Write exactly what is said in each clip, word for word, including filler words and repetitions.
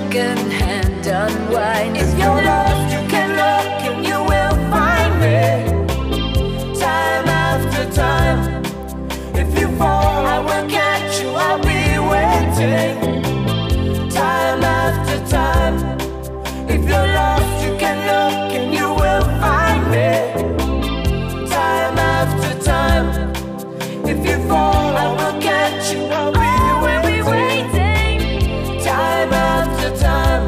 second-hand unwind. If you're lost, you can look and you will find me. Time after time. If you fall, I will catch you, I'll be waiting. Time after time. If you're lost, you can look and you will find me. Time after time. If you fall, I will catch you, I'll be waiting. Time after time.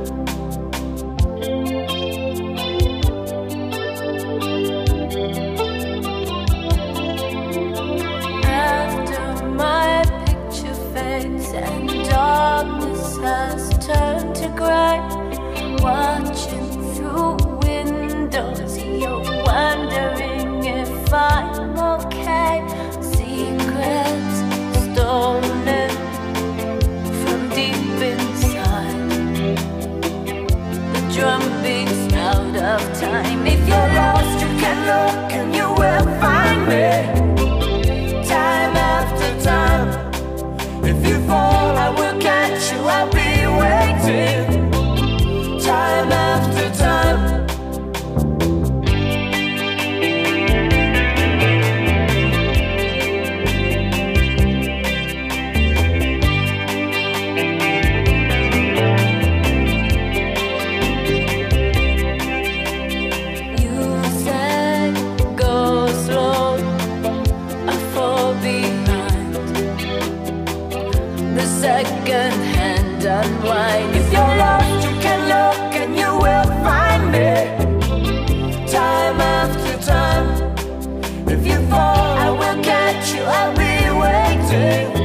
After my picture fades and darkness has turned to grey, watching through windows, you're wondering if I'm okay. Secrets stolen from deep inside. The drum beats out of time. If you're lost, you can look and you will find me. Time after time. If you fall, I will catch you, I'll be waiting. Time after time. You said go slow, I fall behind. The second-hand unwind. If you're lost, you can look and you will find me. Time after time. If you fall, I will catch you, I'll be waiting.